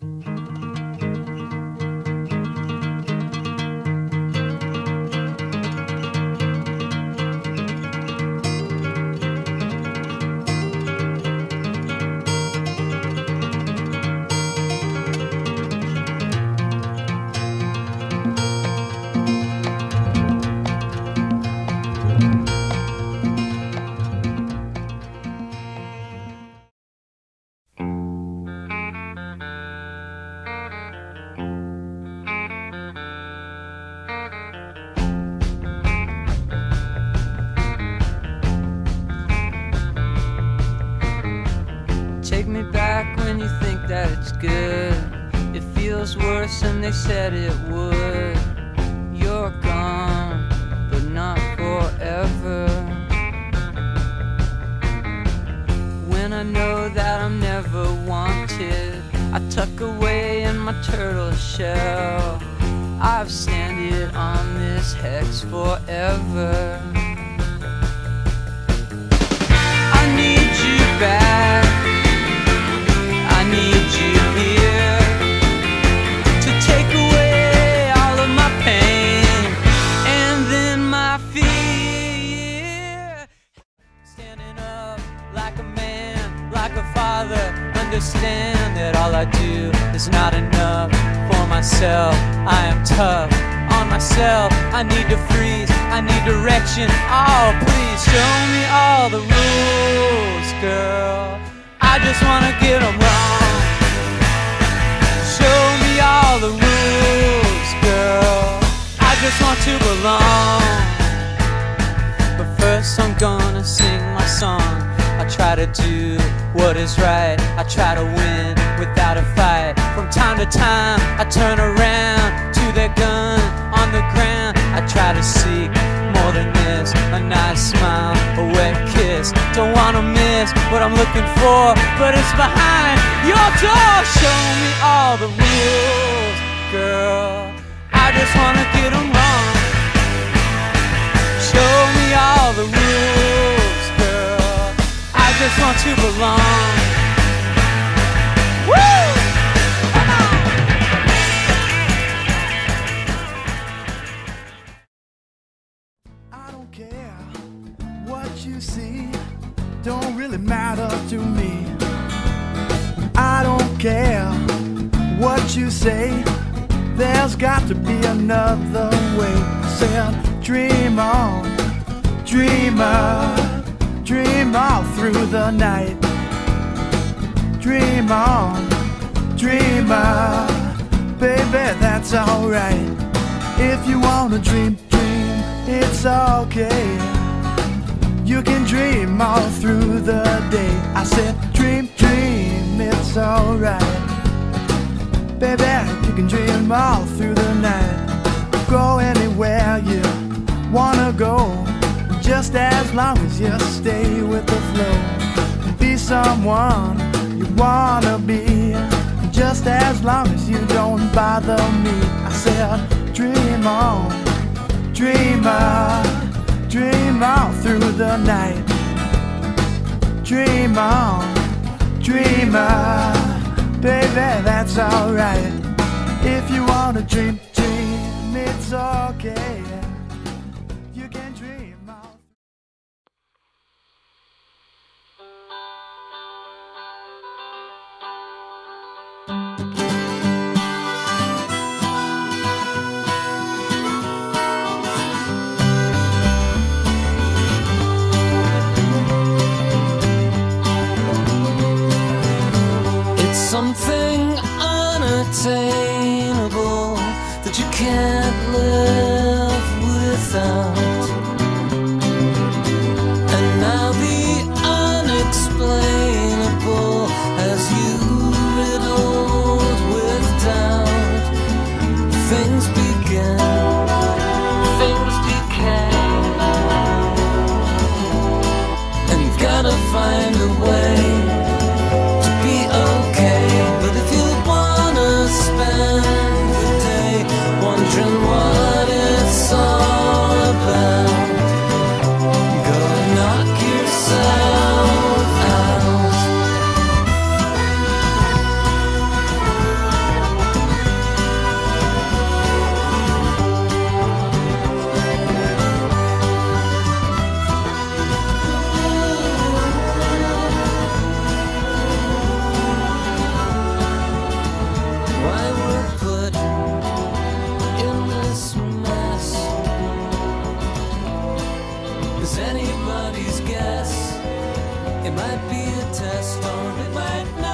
Take me back when you think that it's good. It feels worse than they said it would. You're gone, but not forever. When I know that I'm never wanted, I tuck away in my turtle shell. I've stranded on this hex forever. I need you back. I need you here to take away all of my pain and then my fear. Standing up like a man, like a father, understand that all I do is not enough. For myself, I am tough. On myself, I need to freeze, I need direction. Oh, please show me all the rules, girl. I just wanna get them wrong. Show me all the rules, girl. I just want to belong. But first I'm gonna sing my song. I try to do what is right. I try to win without a fight. From time to time I turn around to their gun on the ground. I try to seek more than this, a nice smile, a wet kiss. Don't wanna miss what I'm looking for, but it's behind your door. Show me all the rules, girl. I just wanna get them wrong. Show me all the rules, girl. I just want to belong. Woo! Come on! I don't care what you see, don't really matter to me. I don't care what you say, there's got to be another way. I said, dream on, dreamer, dream all through the night. Dream on, dreamer, baby, that's alright. If you wanna dream, dream, it's okay. You can dream all through the day. I said, dream, dream, it's alright. Baby, you can dream all through the night. Go anywhere you wanna go, just as long as you stay with the flow. Be someone you wanna be, just as long as you don't bother me. I said, dream on, dreamer, dream all through the night. Dream on, dreamer, baby, that's alright. If you wanna dream, dream, it's okay. You can dream all. Something unattainable that you can't live without. And now the unexplainable has you riddled with doubt. Things begin, things decay, and you've gotta find a way to be okay. But if you wanna spend the day wondering what it's all about, It might be a test or it might not.